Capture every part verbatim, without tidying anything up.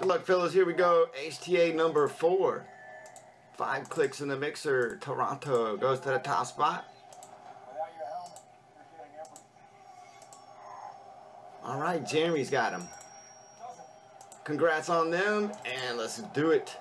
luck, fellas. Here we go. H T A number four. Five clicks in the mixer. Toronto goes to the top spot. Alright, Jeremy's got him. Congrats on them, and let's do it.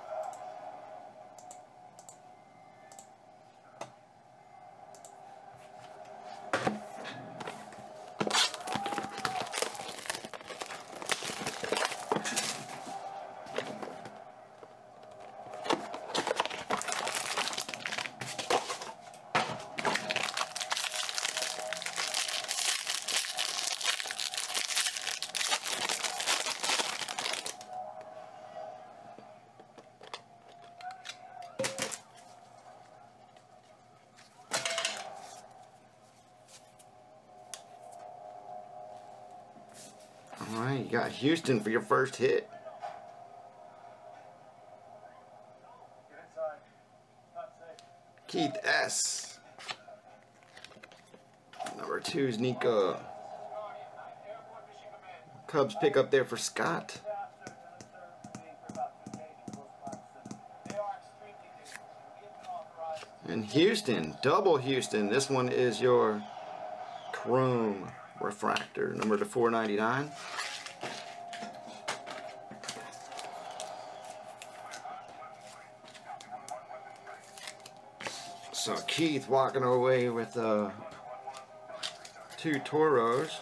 Alright, you got Houston for your first hit. Keith S. Number two is Nico. Cubs pick up there for Scott. And Houston, double Houston. This one is your Chrome refractor, number to four ninety-nine. So Keith walking away with uh, two Toros.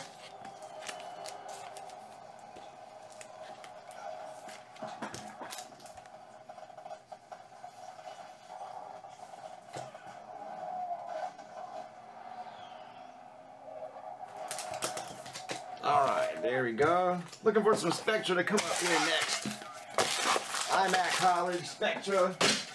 Alright, there we go. Looking for some Spectra to come up here next. I'm at College Spectra.